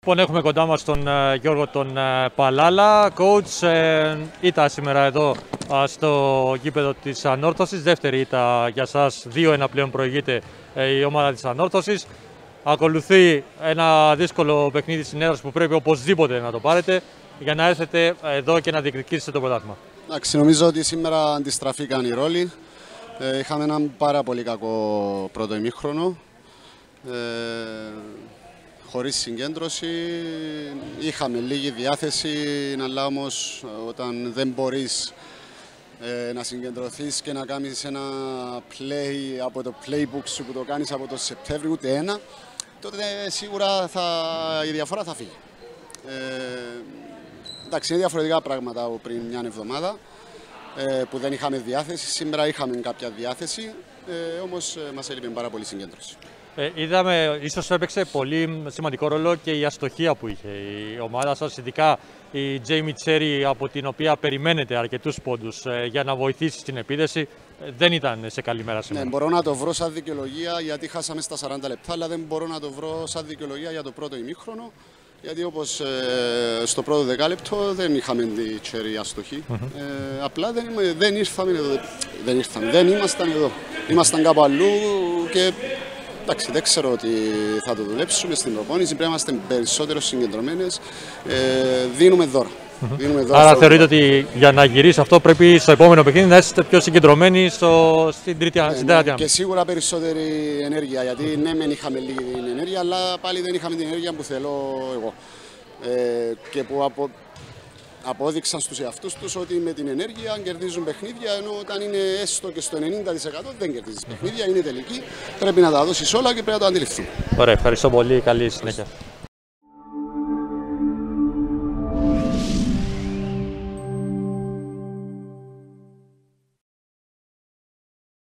Λοιπόν, έχουμε κοντά μας τον Γιώργο τον Παλάλα. Coach, ήττα σήμερα εδώ στο γήπεδο της Ανόρθωσης. Δεύτερη ήττα για σας, 2-1 πλέον προηγείται η ομάδα της Ανόρθωσης. Ακολουθεί ένα δύσκολο παιχνίδι στην έδρα που πρέπει οπωσδήποτε να το πάρετε για να έρθετε εδώ και να διεκδικήσετε το πρωτάθλημα. Εντάξει, νομίζω ότι σήμερα αντιστραφήκαν οι ρόλοι. Είχαμε έναν πάρα πολύ κακό πρώτο ημίχρονο. Χωρίς συγκέντρωση, είχαμε λίγη διάθεση, αλλά όμως όταν δεν μπορείς να συγκεντρωθείς και να κάνεις ένα play από το playbook σου που το κάνεις από το Σεπτέμβριο ούτε ένα, τότε σίγουρα η διαφορά θα φύγει. Εντάξει, είναι διαφορετικά πράγματα από πριν μια εβδομάδα που δεν είχαμε διάθεση. Σήμερα είχαμε κάποια διάθεση, όμως μας έλειπε πάρα πολύ συγκέντρωση. Είδαμε, ίσως έπαιξε πολύ σημαντικό ρόλο και η αστοχία που είχε η ομάδα σας, ειδικά η Τζέιμι Τσέρι, από την οποία περιμένετε αρκετούς πόντους για να βοηθήσει στην επίδεση. Δεν ήταν σε καλή μέρα σήμερα. Ναι, μπορώ να το βρω σαν δικαιολογία γιατί χάσαμε στα 40 λεπτά, αλλά δεν μπορώ να το βρω σαν δικαιολογία για το πρώτο ημίχρονο. Γιατί όπως στο πρώτο δεκάλεπτο δεν είχαμε τη Τσέρι αστοχή. Απλά δεν ήρθαμε εδώ. Δεν ήμασταν εδώ. Ήμασταν κάπου αλλού και εντάξει, δεν ξέρω ότι θα το δουλέψουμε στην προπόνηση. Πρέπει να είμαστε περισσότερο συγκεντρωμένες. Δίνουμε δώρα. Άρα θεωρείτε ότι για να γυρίσει αυτό πρέπει στο επόμενο παιχνίδι να είστε πιο συγκεντρωμένοι στην τρίτη άμυνα. Και σίγουρα περισσότερη ενέργεια. Γιατί ναι, μεν είχαμε λίγη ενέργεια, αλλά πάλι δεν είχαμε την ενέργεια που θέλω εγώ. Και που απόδειξαν στους εαυτούς τους ότι με την ενέργεια κερδίζουν παιχνίδια, ενώ όταν είναι έστω και στο 90% δεν κερδίζεις παιχνίδια, είναι τελική. Πρέπει να τα δώσεις όλα και πρέπει να το αντιληφθούν. Ωραία, ευχαριστώ πολύ. Καλή συνέχεια.